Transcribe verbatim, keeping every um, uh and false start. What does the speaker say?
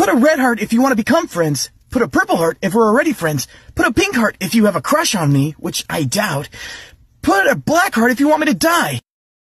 Put a red heart if you want to become friends. Put a purple heart if we're already friends. Put a pink heart if you have a crush on me, which I doubt. Put a black heart if you want me to die.